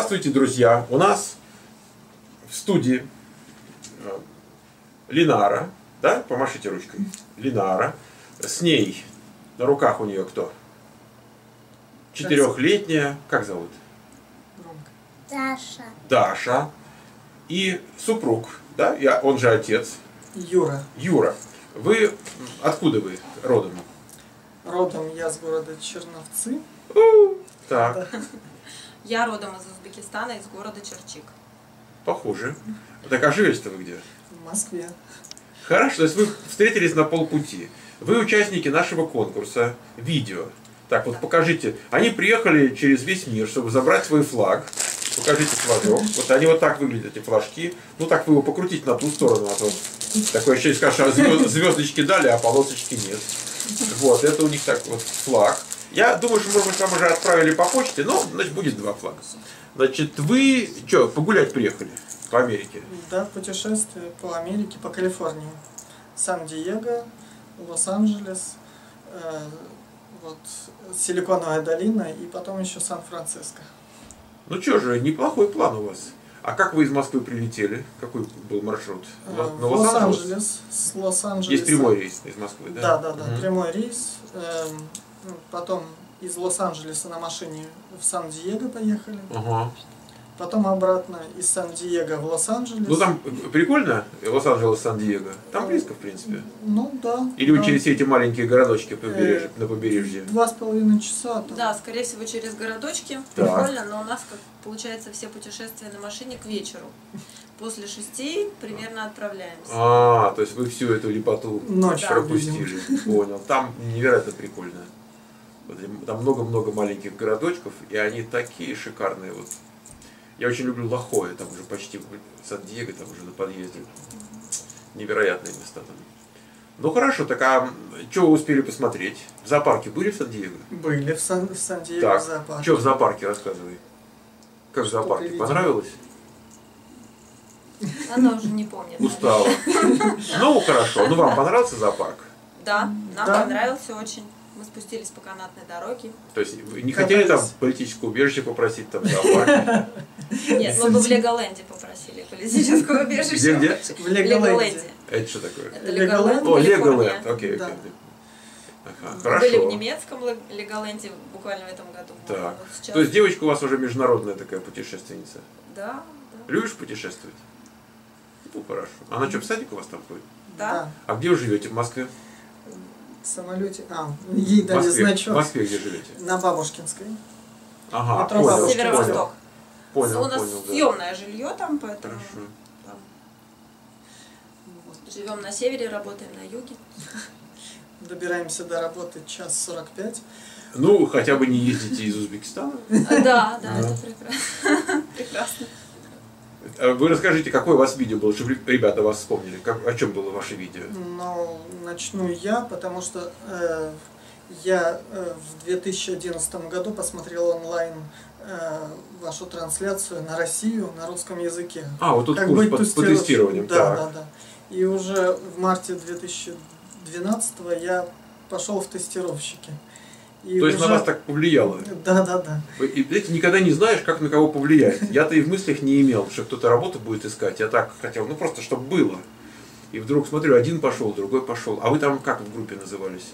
Здравствуйте, друзья! У нас в студии Линара, да? Помашите ручкой. Линара. С ней на руках у нее кто? 4-летняя. Как зовут? Даша. Даша. И супруг, да? Он же отец. Юра. Юра. Вы откуда вы родом? Родом я с города Черновцы. Так. Я родом из Узбекистана, из города Черчик. Похоже. Так а живете-то вы где? В Москве. Хорошо, то есть вы встретились на полпути. Вы участники нашего конкурса видео. Так, вот покажите. Они приехали через весь мир, чтобы забрать свой флаг. Покажите флажок. Вот они вот так выглядят, эти флажки. Ну так вы его покрутите на ту сторону, а то такое ощущение, скажешь, а звездочки дали, а полосочки нет. Вот, это у них так вот флаг. Я думаю, что, может быть, вам уже отправили по почте, но, значит, будет 2 флага. Значит, вы что, погулять приехали по Америке? Да, путешествие по Америке, по Калифорнии. Сан-Диего, Лос-Анджелес, вот, Силиконовая долина и потом еще Сан-Франциско. Ну что же, неплохой план у вас. А как вы из Москвы прилетели? Какой был маршрут? В Лос-Анджелес. С Лос-Анджелеса. Есть прямой рейс из Москвы, да? Да, прямой рейс. Потом из Лос-Анджелеса на машине в Сан-Диего поехали. Ага. Потом обратно из Сан-Диего в Лос-Анджелес. Ну там прикольно, Лос-Анджелес, Сан-Диего. Там близко, в принципе. Ну да. Или вы через все эти маленькие городочки на побережье? 2,5 часа. Там. Да, скорее всего, через городочки. Так. Прикольно, но у нас, как получается, все путешествия на машине к вечеру. После 6 примерно отправляемся. То есть вы всю эту лепоту Ночью пропустили. Понял. Там невероятно прикольно. Там много-много маленьких городочков, и они такие шикарные. Вот. Я очень люблю Лахое, там уже почти Сан-Диего, там уже на подъезде. Невероятные места там. Ну хорошо, так а что вы успели посмотреть? В зоопарке были в Сан-Диего? Были в Сан-Диего Так, в зоопарке. что в зоопарке, рассказывай. Как в зоопарке? Понравилось? Она уже не помнит. Устала. Ну хорошо, ну вам понравился зоопарк? Да, нам понравился очень. Мы спустились по канатной дороге. То есть вы не хотели там политическое убежище попросить там в зоопарке? Нет, мы бы в Леголенде попросили политическое убежище. Где? В Леголенде. Это что такое? Это Леголенд, О, Калифорния. Леголенд, окей. Да. Ага, Мы хорошо. были в немецком Леголенде буквально в этом году. Так. Вот сейчас. То есть девочка у вас уже международная такая путешественница. Да. Любишь путешествовать? Ну хорошо. Она что, в садик у вас там ходит? Да. А где вы живете? В Москве? В самолете. Ей В дали Москве. значок. В Москве где живете? На Бабушкинской. Ага, Метро понял. Северо-восток. Понял, У нас понял, да. съемное жилье там, поэтому Хорошо. там. Живем на севере, работаем на юге. Добираемся до работы 1:45. Ну, хотя бы не ездите из Узбекистана. Да, это прекрасно. Прекрасно. Вы расскажите, какое у вас видео было, чтобы ребята вас вспомнили. О чем было ваше видео? Ну, начну я, потому что я в 2011 году посмотрел онлайн вашу трансляцию на Россию на русском языке. Вот тут Как курс быть по тестированию. Да. И уже в марте 2012 я пошел в тестировщики. И То есть на вас так повлияло? Да. И ты никогда не знаешь, как на кого повлияет. Я-то и в мыслях не имел, что кто-то работу будет искать. Я так хотел, ну просто чтобы было. И вдруг смотрю, один пошел, другой пошел. А вы там как в группе назывались?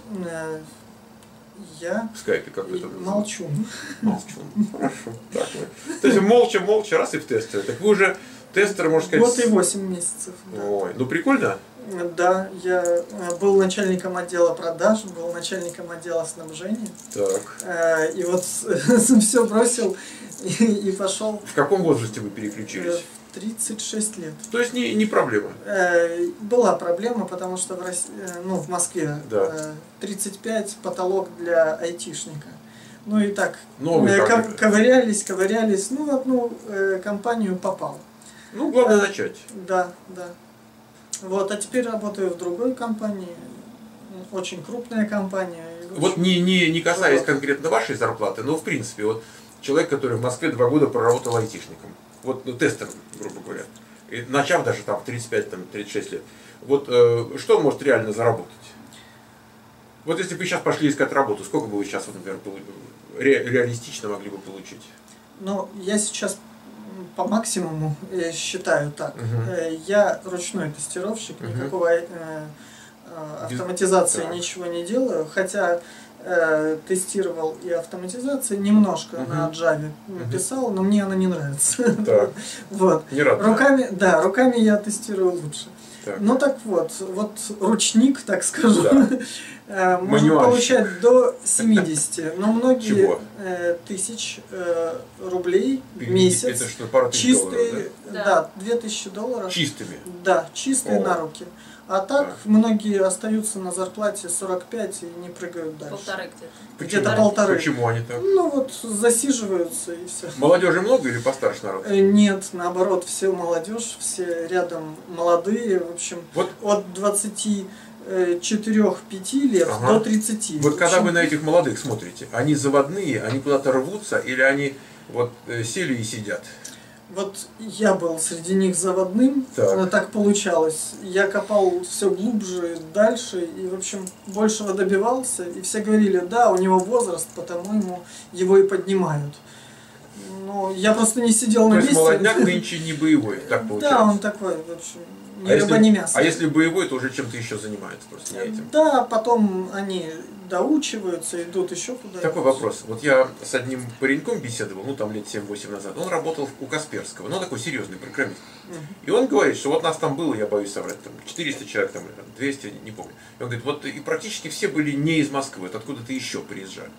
Я В скайпе как вы там назывались? Молчун. Молчун. Хорошо. Так вот. То есть молча, раз и в тестеры. Так вы уже тестер, можно сказать... Год и 8 месяцев. Да. Ой, ну прикольно. Да, я был начальником отдела продаж, был начальником отдела снабжения. Так. И вот все бросил и пошел. В каком возрасте вы переключились? В 36 лет. То есть не проблема? Была проблема, потому что в Москве 35 потолок для айтишника. Ну и так, ковырялись, ну в одну компанию попал. Ну, главное начать. Да. Вот, а теперь работаю в другой компании, очень крупная компания. Вот не касаясь конкретно вашей зарплаты, но в принципе, вот человек, который в Москве 2 года проработал айтишником, вот тестером, грубо говоря, и начав даже там в 35-36 лет, вот что он может реально заработать? Вот если бы вы сейчас пошли искать работу, сколько бы вы сейчас, вот, например, реалистично могли бы получить? Ну, я сейчас по максимуму считаю так. Я ручной тестировщик, никакого автоматизации ничего не делаю, хотя тестировал и автоматизации немножко на Java писал, но мне она не нравится. Вот. Руками я тестирую лучше. Ну так вот ручник, так скажу, может получать до 70, но многие тысяч рублей в месяц. Это что, пару тысяч чистые, да, $2000. Чистыми? Да, чистые на руки. А так многие остаются на зарплате 45 и не прыгают дальше. Полторы где-то. Где-то полторы. Почему они так? Ну вот засиживаются и все. Молодежи много или постарше народ? Нет, наоборот, все молодежь, все рядом молодые, в общем, от 24-5 лет до 30. Вот когда вы на этих молодых смотрите, они заводные, они куда-то рвутся или они вот сели и сидят? Вот я был среди них заводным, так получалось. Я копал все глубже, дальше, и, в общем, большего добивался. И все говорили, да, у него возраст, потому его и поднимают. Но я просто не сидел на месте. То есть молодняк нынче не боевой, так получается? Да, он такой, в общем, ни рыба, ни мясо. А если боевой, то уже чем-то еще занимается, просто не этим? Да, потом они доучиваются, идут еще куда-то. Такой вопрос. Вот я с одним пареньком беседовал, ну там лет 7-8 назад. Он работал у Касперского, но такой серьезный программист. И он говорит, что вот нас там было, я боюсь соврать, там 400 человек, там 200, не помню. И он говорит, вот и практически все были не из Москвы, вот откуда-то еще приезжали.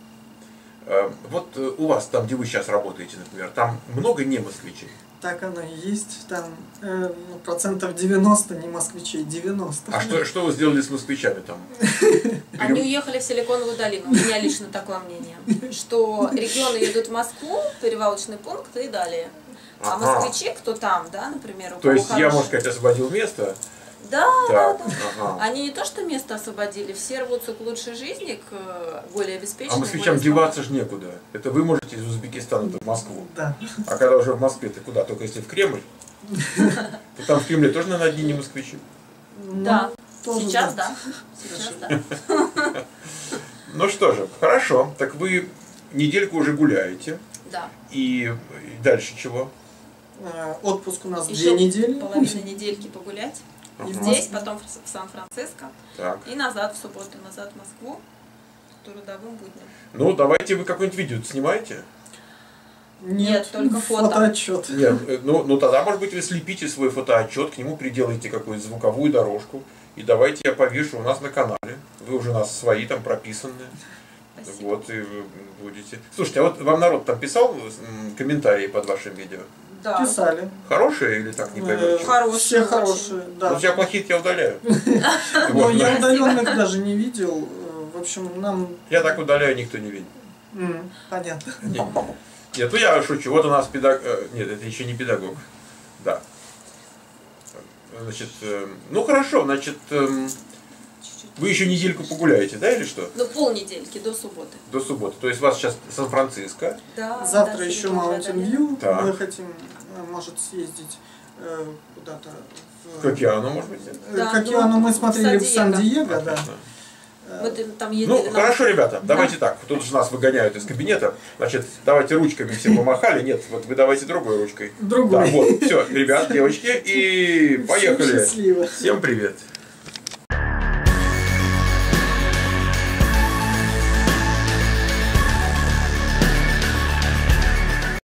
Вот у вас, там, где вы сейчас работаете, например, там много не москвичей? Так оно и есть. Там процентов 90 не москвичей, 90. А что вы сделали с москвичами там? Они уехали в Силиконовую долину. У меня лично такое мнение. Что регионы едут в Москву, перевалочный пункт и далее. А москвичи, кто там, да, например, у кого То есть я, можно сказать, освободил место? Да, да. Они не то что место освободили, все рвутся к лучшей жизни, к более обеспеченной. А москвичам деваться же некуда. Это вы можете из Узбекистана в Москву. Да. А когда уже в Москве, ты куда? Только если в Кремль? То там в Кремле тоже, наверное, одни не москвичи. Да. Сейчас да. Сейчас да. Ну что же, хорошо. Так вы недельку уже гуляете. Да. И дальше чего? Отпуск у нас еще 2 недели. Половина недельки погулять. И здесь, потом в Сан-Франциско. И назад в субботу, назад в Москву. Трудовым будням. Ну, давайте вы какое-нибудь видео снимаете? Нет, только фото. Фотоотчет. Нет, ну тогда, может быть, вы слепите свой фотоотчет, к нему приделаете какую-то звуковую дорожку. И давайте я повешу у нас на канале. Вы уже у нас свои там прописанные. Спасибо. Вот, и вы будете. Слушайте, а вот вам народ там писал комментарии под вашим видео? Да. Писали. Хорошие или так не поймете? Хорошие. Все хорошие, да. Ну, я плохих я удаляю. Но я удаленных даже не видел. В общем, нам... Я так удаляю, никто не видит. Понятно. Нет, ну я шучу. Вот у нас педагог... Нет, это еще не педагог. Да. Значит, ну хорошо, значит... Вы еще недельку погуляете, да, или что? Ну, полнедельки, до субботы. До субботы. То есть у вас сейчас Сан-Франциско. Да. Завтра еще Mountain View. Мы хотим, может, съездить куда-то к океану, может быть? К океану мы смотрели в Сан-Диего, да. Мы там ездили. Ну, хорошо, ребята, давайте так. Тут же нас выгоняют из кабинета. Значит, давайте ручками все помахали. Нет, вот вы давайте другой ручкой. Другой. Да, вот, все, ребят, девочки, и поехали. Счастливо. Всем привет.